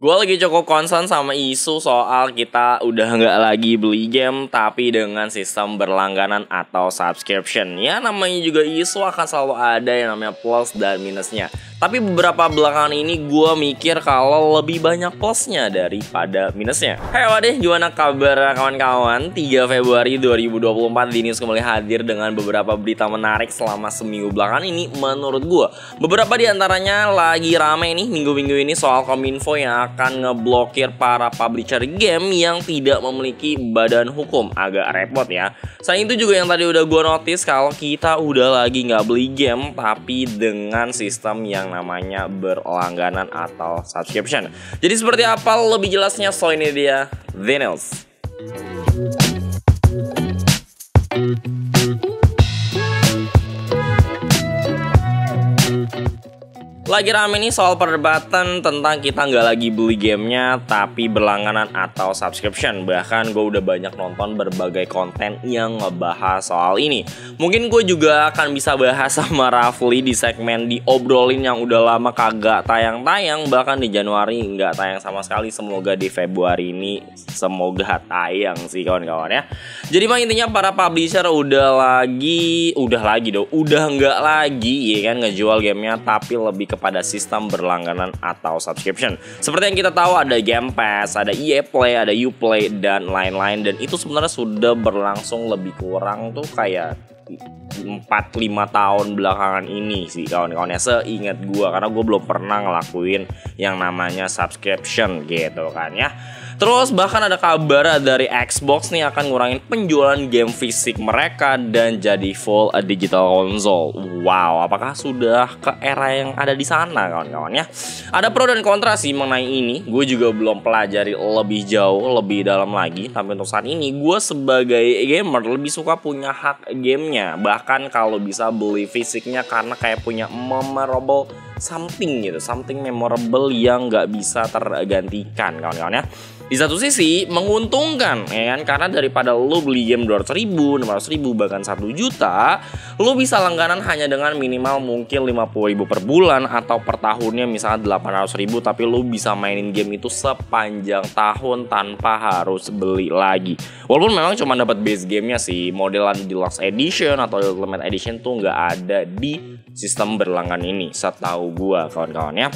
Gue lagi cukup concern sama isu soal kita udah nggak lagi beli game tapi dengan sistem berlangganan atau subscription. Ya namanya juga isu akan selalu ada yang namanya plus dan minusnya. Tapi beberapa belakangan ini gue mikir kalau lebih banyak plusnya daripada minusnya. Hey wadih, gimana kabar kawan-kawan? 3 Februari 2024 di News kembali hadir dengan beberapa berita menarik selama seminggu belakangan ini menurut gue. Beberapa diantaranya lagi rame nih minggu-minggu ini soal Kominfo yang akan ngeblokir para publisher game yang tidak memiliki badan hukum. Agak repot ya. Selain itu juga yang tadi udah gue notice kalau kita udah lagi nggak beli game tapi dengan sistem yang namanya berlangganan atau subscription. Jadi seperti apa lebih jelasnya? So ini dia The News. Lagi rame nih soal perdebatan tentang kita nggak lagi beli gamenya tapi berlangganan atau subscription. Bahkan gue udah banyak nonton berbagai konten yang ngebahas soal ini. Mungkin gue juga akan bisa bahas sama Rafli di segmen diobrolin yang udah lama kagak tayang-tayang. Bahkan di Januari nggak tayang sama sekali. Semoga di Februari ini semoga tayang sih kawan-kawan ya. Jadi bang intinya para publisher udah nggak lagi ya kan ngejual gamenya tapi lebih pada sistem berlangganan atau subscription. Seperti yang kita tahu ada Game Pass, ada EA Play, ada Uplay dan lain-lain, dan itu sebenarnya sudah berlangsung lebih kurang tuh kayak 4-5 tahun belakangan ini sih kawan-kawannya seingat gue, karena gue belum pernah ngelakuin yang namanya subscription gitu kan ya. Terus bahkan ada kabar dari Xbox nih akan ngurangin penjualan game fisik mereka dan jadi full digital console. Wow, apakah sudah ke era yang ada di sana kawan-kawan ya? Ada pro dan kontra sih mengenai ini. Gue juga belum pelajari lebih jauh, lebih dalam lagi. Tapi untuk saat ini gue sebagai gamer lebih suka punya hak gamenya. Bahkan kalau bisa beli fisiknya karena kayak punya memorable something gitu, something memorable yang nggak bisa tergantikan kawan-kawan ya. Di satu sisi menguntungkan ya kan, karena daripada lo beli game 200.000, 600.000 bahkan 1 juta, lo bisa langganan hanya dengan minimal mungkin 50.000 per bulan atau per tahunnya misalnya 800.000, tapi lo bisa mainin game itu sepanjang tahun tanpa harus beli lagi. Walaupun memang cuma dapat base gamenya sih, modelan Deluxe Edition atau Ultimate Edition tuh nggak ada di sistem berlangganan ini setahu gua kawan-kawan ya.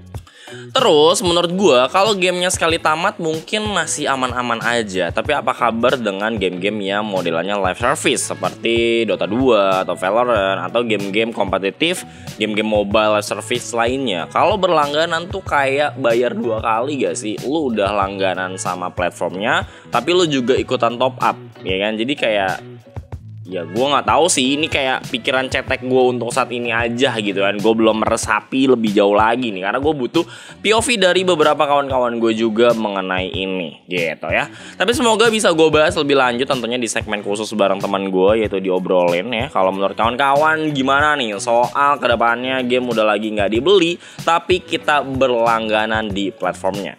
Terus menurut gue kalau gamenya sekali tamat mungkin masih aman-aman aja. Tapi apa kabar dengan game-game yang modelannya live service seperti Dota 2 atau Valorant atau game-game kompetitif, game-game mobile live service lainnya? Kalau berlangganan tuh kayak bayar 2 kali gak sih? Lu udah langganan sama platformnya tapi lu juga ikutan top up ya kan? Jadi kayak ya gue nggak tahu sih, ini kayak pikiran cetek gue untuk saat ini aja gitu kan. Gue belum meresapi lebih jauh lagi nih karena gue butuh POV dari beberapa kawan-kawan gue juga mengenai ini gitu ya. Tapi semoga bisa gue bahas lebih lanjut tentunya di segmen khusus bareng teman gue yaitu diobrolin ya. Kalau menurut kawan-kawan gimana nih soal kedepannya game udah lagi nggak dibeli tapi kita berlangganan di platformnya.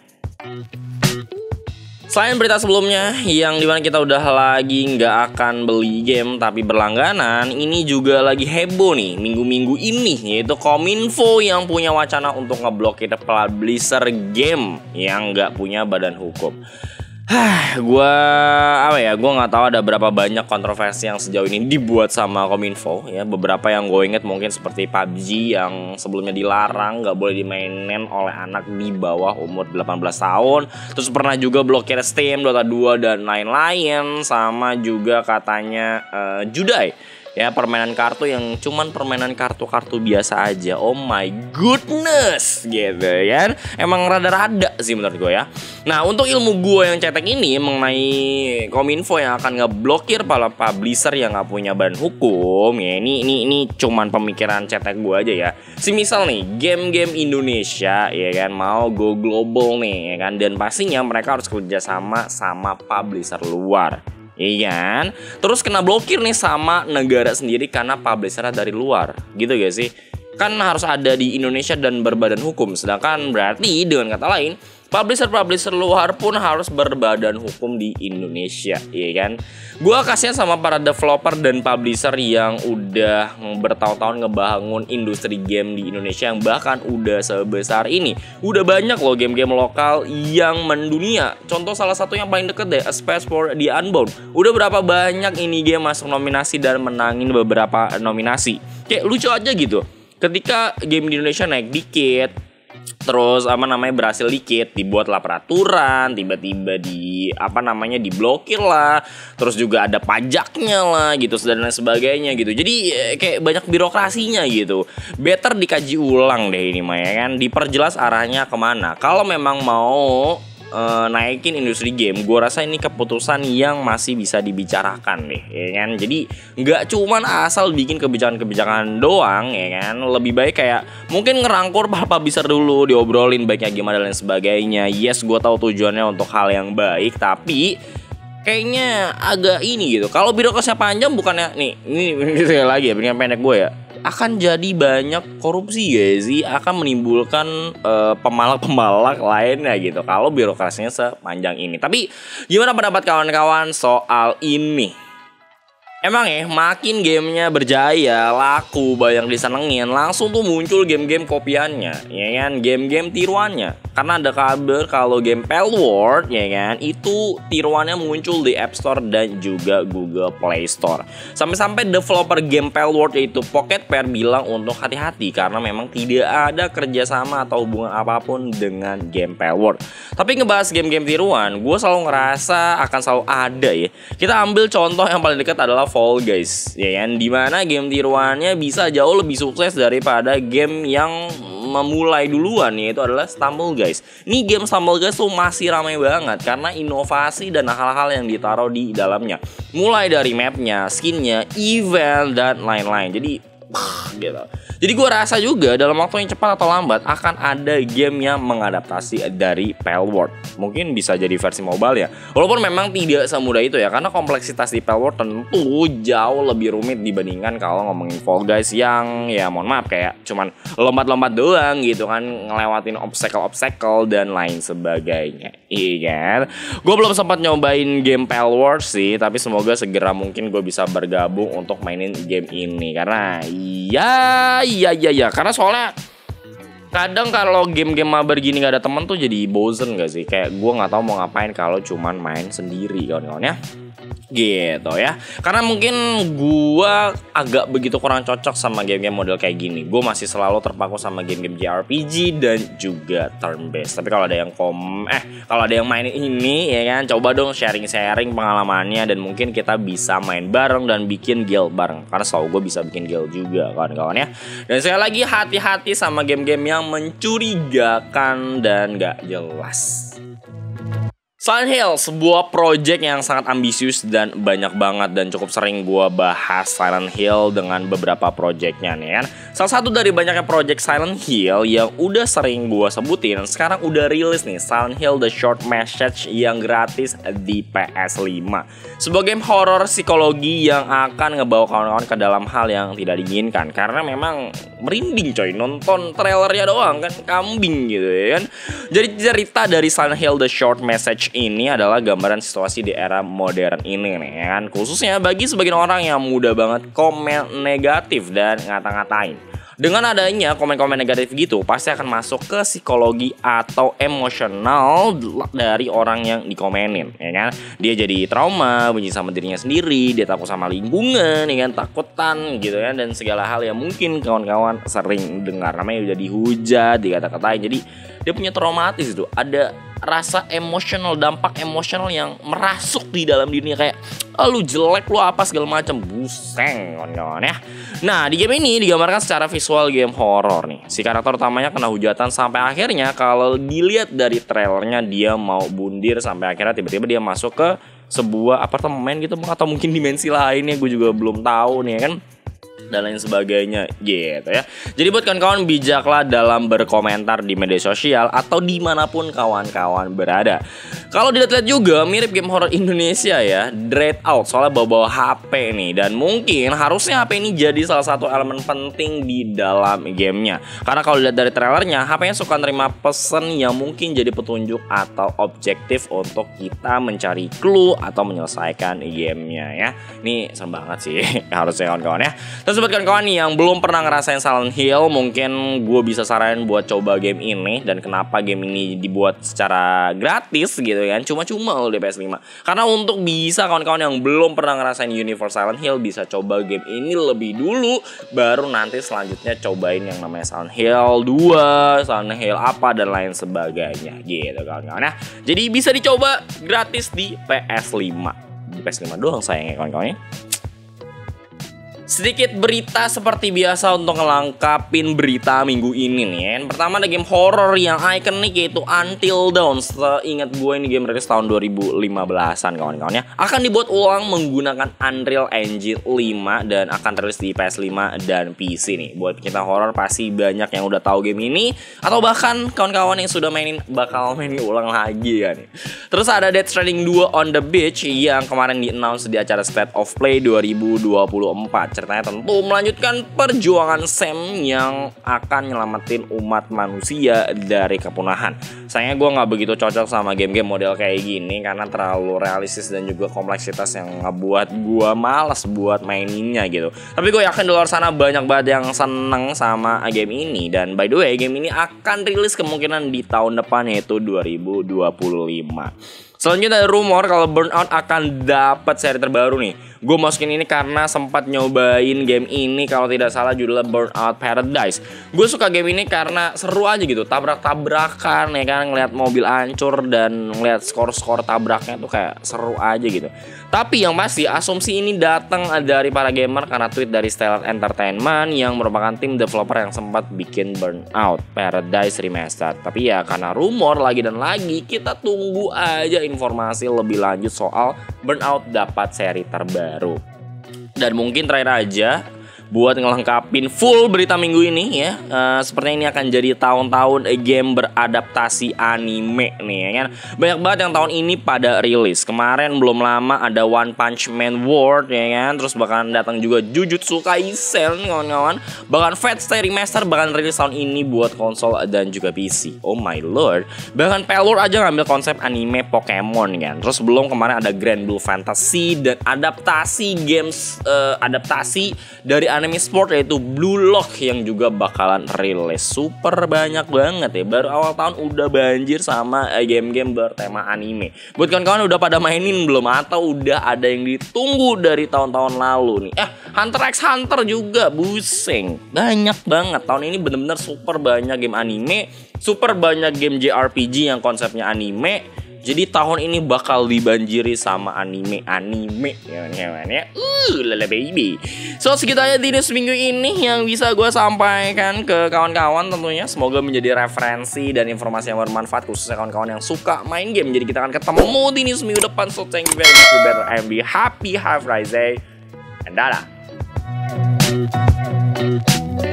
Selain berita sebelumnya yang dimana kita udah lagi nggak akan beli game tapi berlangganan, ini juga lagi heboh nih minggu-minggu ini, yaitu Kominfo yang punya wacana untuk ngeblokir publisher game yang nggak punya badan hukum. Gue nggak tahu ada berapa banyak kontroversi yang sejauh ini dibuat sama Kominfo ya. Beberapa yang gue inget mungkin seperti PUBG yang sebelumnya dilarang, nggak boleh dimainin oleh anak di bawah umur 18 tahun. Terus pernah juga blokir Steam, Dota 2 dan lain-lain. Sama juga katanya Judai ya, permainan kartu yang cuman permainan kartu-kartu biasa aja. Oh my goodness gitu ya. Emang rada-rada sih menurut gue ya. Nah untuk ilmu gue yang cetek ini mengenai Kominfo yang akan ngeblokir para publisher yang gak punya badan hukum ya, ini cuman pemikiran cetek gue aja ya. Semisal nih game-game Indonesia ya kan mau go global nih ya kan, dan pastinya mereka harus kerjasama sama publisher luar. Iya kan? Terus kena blokir nih sama negara sendiri karena publishernya dari luar. Gitu gak sih? kan harus ada di Indonesia dan berbadan hukum. Sedangkan berarti dengan kata lain, publisher luar pun harus berbadan hukum di Indonesia, ya kan? Gua kasihan sama para developer dan publisher yang udah bertahun-tahun ngebangun industri game di Indonesia yang bahkan udah sebesar ini. Udah banyak loh game-game lokal yang mendunia. Contoh salah satu yang paling deket deh, A Space for the Unbound. Udah berapa banyak ini game masuk nominasi dan menangin beberapa nominasi. Kayak lucu aja gitu. Ketika game di Indonesia naik dikit, terus berhasil dikit, dibuatlah peraturan, tiba-tiba diblokir lah, terus juga ada pajaknya lah gitu dan lain sebagainya gitu. Jadi kayak banyak birokrasinya gitu. Better dikaji ulang deh ini mah, ya kan, diperjelas arahnya kemana. Kalau memang mau naikin industri game, gue rasa ini keputusan yang masih bisa dibicarakan deh, ya kan. Jadi nggak cuman asal bikin kebijakan-kebijakan doang, ya kan. Lebih baik kayak mungkin ngerangkur publisher dulu, diobrolin baiknya gimana dan lain sebagainya. Yes, gue tahu tujuannya untuk hal yang baik, tapi kayaknya agak ini gitu. Kalau birokrasinya panjang, bukannya ini sekali lagi ya, dengan pendek gue ya, akan jadi banyak korupsi guys sih, akan menimbulkan pemalak-pemalak lainnya gitu kalau birokrasinya sepanjang ini. Tapi gimana pendapat kawan-kawan soal ini? Emang ya, makin gamenya berjaya, laku, banyak disenengin, langsung tuh muncul game-game kopiannya, ya kan, game-game tiruannya. Karena ada kabar kalau game Palworld, ya kan, itu tiruannya muncul di App Store dan juga Google Play Store. Sampai-sampai developer game Palworld yaitu Pocket Pair bilang untuk hati-hati karena memang tidak ada kerjasama atau hubungan apapun dengan game Palworld. Tapi ngebahas game-game tiruan, gue selalu ngerasa akan selalu ada ya. Kita ambil contoh yang paling dekat adalah Fall Guys, ya kan, dimana game tiruannya bisa jauh lebih sukses daripada game yang memulai duluan, yaitu adalah Stumble Guys. Ini game Stumble Guys tuh masih ramai banget karena inovasi dan hal-hal yang ditaruh di dalamnya, mulai dari mapnya, skinnya, event dan lain-lain. Jadi gitu. Jadi gue rasa juga dalam waktu yang cepat atau lambat akan ada game yang mengadaptasi dari Palworld. Mungkin bisa jadi versi mobile ya. Walaupun memang tidak semudah itu ya, karena kompleksitas di Palworld tentu jauh lebih rumit dibandingkan kalau ngomongin Fall Guys yang ya mohon maaf kayak cuman lompat-lompat doang gitu kan, ngelewatin obstacle dan lain sebagainya. Iya kan? Gue belum sempat nyobain game Palworld sih, tapi semoga segera mungkin gue bisa bergabung untuk mainin game ini karena Iya, karena soalnya kadang kalau game-game mabar gini gak ada temen tuh jadi bosen gak sih? Kayak gue gak tahu mau ngapain kalau cuman main sendiri kawan-kawan ya. Gitu ya. Karena mungkin gue agak begitu kurang cocok sama game-game model kayak gini. Gue masih selalu terpaku sama game-game JRPG dan juga turn based. Tapi kalau ada yang kalau ada yang main ini ya kan, coba dong sharing-sharing pengalamannya dan mungkin kita bisa main bareng dan bikin guild bareng. Karena selalu gue bisa bikin guild juga kawan-kawan ya. Dan sekali lagi hati-hati sama game-game yang mencurigakan dan gak jelas. Silent Hill, sebuah project yang sangat ambisius dan banyak banget dan cukup sering gue bahas Silent Hill dengan beberapa projectnya nih kan. Salah satu dari banyaknya project Silent Hill yang udah sering gue sebutin, sekarang udah rilis nih Silent Hill The Short Message yang gratis di PS5. Sebuah game horror psikologi yang akan ngebawa kawan-kawan ke dalam hal yang tidak diinginkan. Karena memang merinding coy, nonton trailernya doang kan kambing gitu ya kan. Jadi cerita dari Silent Hill The Short Message ini adalah gambaran situasi di era modern ini nih kan, khususnya bagi sebagian orang yang mudah banget komen negatif dan ngata-ngatain. Dengan adanya komen-komen negatif gitu, pasti akan masuk ke psikologi atau emosional dari orang yang dikomenin, ya kan? Dia jadi trauma, benci sama dirinya sendiri, dia takut sama lingkungan, ya kan? Takutan gitu kan, dan segala hal yang mungkin kawan-kawan sering dengar. Namanya udah dihujat, dikata-katain, jadi dia punya traumatis itu. Ada rasa emosional, dampak emosional yang merasuk di dalam dirinya kayak lu jelek, lu apa segala macam, buseng kawan-kawan ya. Nah, di game ini digambarkan secara visual game horror nih. Si karakter utamanya kena hujatan sampai akhirnya kalau dilihat dari trailernya dia mau bundir sampai akhirnya tiba-tiba dia masuk ke sebuah apartemen gitu atau mungkin dimensi lainnya, gue juga belum tahu nih ya kan. dan lain sebagainya gitu ya. Jadi buat kawan-kawan, bijaklah dalam berkomentar di media sosial atau dimanapun kawan-kawan berada. Kalau dilihat-lihat juga mirip game horror Indonesia ya, Dread Out, soalnya bawa-bawa HP nih. Dan mungkin harusnya HP ini jadi salah satu elemen penting di dalam gamenya. Karena kalau dilihat dari trailernya, HP-nya suka nerima pesan yang mungkin jadi petunjuk atau objektif untuk kita mencari clue atau menyelesaikan gamenya ya. Ini serem banget sih harusnya kawan-kawan ya. Terus buat kawan-kawan yang belum pernah ngerasain Silent Hill, mungkin gue bisa saranin buat coba game ini. Dan kenapa game ini dibuat secara gratis gitu kan, cuma-cuma loh di PS5. Karena untuk bisa kawan-kawan yang belum pernah ngerasain Universe Silent Hill bisa coba game ini lebih dulu, baru nanti selanjutnya cobain yang namanya Silent Hill 2, Silent Hill apa dan lain sebagainya gitu kawan-kawan ya. Jadi bisa dicoba gratis di PS5. Di PS5 doang sayangnya kawan-kawan ya. Sedikit berita seperti biasa untuk ngelengkapin berita minggu ini nih. Yang pertama ada game horror yang ikonik yaitu Until Dawn. Seingat gue ini game rilis tahun 2015-an kawan-kawan ya. Akan dibuat ulang menggunakan Unreal Engine 5 dan akan rilis di PS5 dan PC nih. Buat kita horror pasti banyak yang udah tahu game ini, atau bahkan kawan-kawan yang sudah mainin bakal mainin ulang lagi ya nih. Terus ada Death Stranding 2 on the Beach yang kemarin di-announce di acara State of Play 2024. Ceritanya tentu melanjutkan perjuangan Sam yang akan nyelamatin umat manusia dari kepunahan. Sayangnya gue gak begitu cocok sama game-game model kayak gini karena terlalu realistis dan juga kompleksitas yang ngebuat gue malas buat maininnya gitu. Tapi gue yakin di luar sana banyak banget yang seneng sama game ini. Dan by the way, game ini akan rilis kemungkinan di tahun depan, yaitu 2025. Selanjutnya ada rumor kalau Burnout akan dapat seri terbaru nih. Gue masukin ini karena sempat nyobain game ini, kalau tidak salah judulnya Burnout Paradise. Gue suka game ini karena seru aja gitu, tabrak-tabrakan ya kan, ngeliat mobil hancur dan ngeliat skor-skor tabraknya tuh kayak seru aja gitu. Tapi yang pasti asumsi ini datang dari para gamer karena tweet dari Stellar Entertainment yang merupakan tim developer yang sempat bikin Burnout Paradise Remastered. Tapi ya karena rumor lagi dan lagi, kita tunggu aja informasi lebih lanjut soal Burnout dapat seri terbaru. Dan mungkin terakhir aja buat ngelengkapin full berita minggu ini ya, sepertinya ini akan jadi tahun-tahun game beradaptasi anime nih ya kan. Banyak banget yang tahun ini pada rilis. Kemarin belum lama ada One Punch Man World ya kan, terus bakalan datang juga Jujutsu Kaisen kawan-kawan. Bahkan Fate Stay Remaster bahkan rilis tahun ini buat konsol dan juga PC. Oh my lord. Bahkan Pelor aja ngambil konsep anime Pokemon kan. Terus belum kemarin ada Grand Blue Fantasy dan adaptasi games adaptasi dari anime sport yaitu Blue Lock yang juga bakalan rilis. Super banyak banget ya. Baru awal tahun udah banjir sama game-game bertema anime. Buat kawan-kawan udah pada mainin belum? Atau udah ada yang ditunggu dari tahun-tahun lalu nih? Hunter x Hunter juga buseng. Banyak banget. Tahun ini bener-bener super banyak game anime, super banyak game JRPG yang konsepnya anime. Jadi tahun ini bakal dibanjiri sama anime ya. Lala baby. So segitu aja di news minggu ini yang bisa gue sampaikan ke kawan-kawan tentunya. Semoga menjadi referensi dan informasi yang bermanfaat khususnya kawan-kawan yang suka main game. Jadi kita akan ketemu di news minggu depan. So thank you very much, be better and be happy. Have a nice day and dadah.